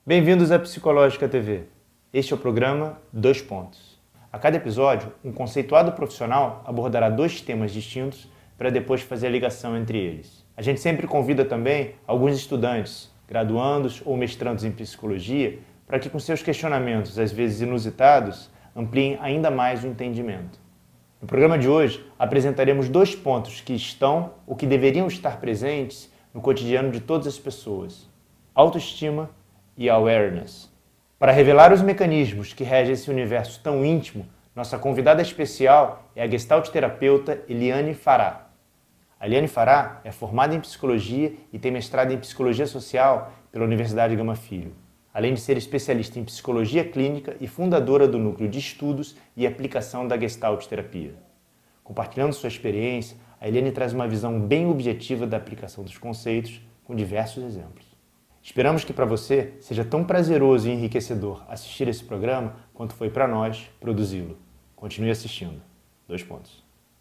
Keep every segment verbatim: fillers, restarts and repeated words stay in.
Bem-vindos à Psicológica T V. Este é o programa Dois Pontos. A cada episódio, um conceituado profissional abordará dois temas distintos para depois fazer a ligação entre eles. A gente sempre convida também alguns estudantes, graduandos ou mestrandos em psicologia, para que com seus questionamentos, às vezes inusitados, ampliem ainda mais o entendimento. No programa de hoje, apresentaremos dois pontos que estão ou que deveriam estar presentes no cotidiano de todas as pessoas: autoestima e awareness. Para revelar os mecanismos que regem esse universo tão íntimo, nossa convidada especial é a gestalt terapeuta Eliane Fará. A Eliane Fará é formada em psicologia e tem mestrado em psicologia social pela Universidade Gama Filho, além de ser especialista em psicologia clínica e fundadora do Núcleo de Estudos e Aplicação da Gestalt Terapia. Compartilhando sua experiência, a Eliane traz uma visão bem objetiva da aplicação dos conceitos, com diversos exemplos. Esperamos que para você seja tão prazeroso e enriquecedor assistir esse programa quanto foi para nós produzi-lo. Continue assistindo. Dois pontos.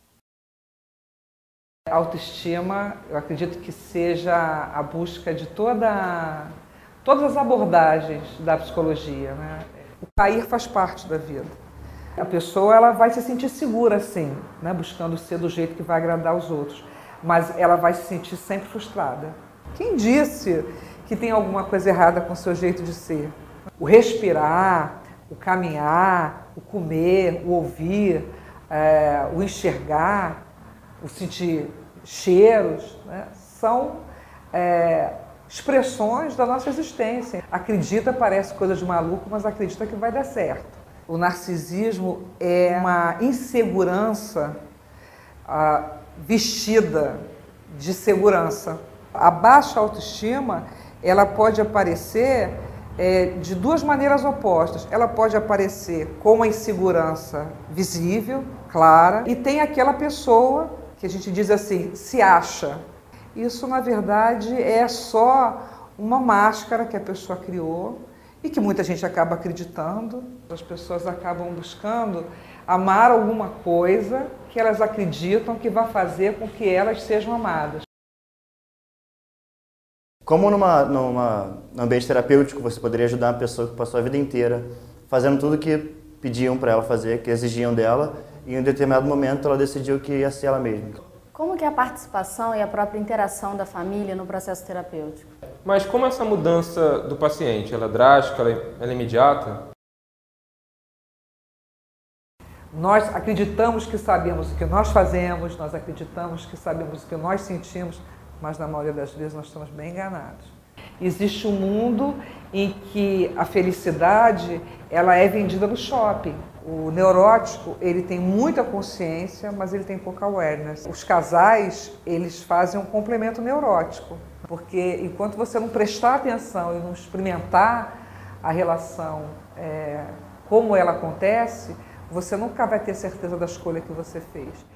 A autoestima, eu acredito que seja a busca de toda, todas as abordagens da psicologia, né? O cair faz parte da vida. A pessoa ela vai se sentir segura, sim, né? Buscando ser do jeito que vai agradar os outros, mas ela vai se sentir sempre frustrada. Quem disse que tem alguma coisa errada com o seu jeito de ser? O respirar, o caminhar, o comer, o ouvir, é, o enxergar, o sentir cheiros, né? São é, expressões da nossa existência. Acredita, parece coisa de maluco, mas acredita que vai dar certo. O narcisismo é uma insegurança ah, vestida de segurança. A baixa autoestima, ela pode aparecer é, de duas maneiras opostas. Ela pode aparecer com uma insegurança visível, clara, e tem aquela pessoa que a gente diz assim, se acha. Isso, na verdade, é só uma máscara que a pessoa criou e que muita gente acaba acreditando. As pessoas acabam buscando amar alguma coisa que elas acreditam que vai fazer com que elas sejam amadas. Como numa, numa, num ambiente terapêutico você poderia ajudar uma pessoa que passou a vida inteira fazendo tudo que pediam para ela fazer, que exigiam dela, e em um determinado momento ela decidiu que ia ser ela mesma. Como que é a participação e a própria interação da família no processo terapêutico? Mas como essa mudança do paciente, ela é drástica, ela é, ela é imediata? Nós acreditamos que sabemos o que nós fazemos, nós acreditamos que sabemos o que nós sentimos, mas na maioria das vezes nós estamos bem enganados. Existe um mundo em que a felicidade ela é vendida no shopping. O neurótico, ele tem muita consciência, mas ele tem pouca awareness. Os casais, eles fazem um complemento neurótico, porque enquanto você não prestar atenção e não experimentar a relação é, como ela acontece, você nunca vai ter certeza da escolha que você fez.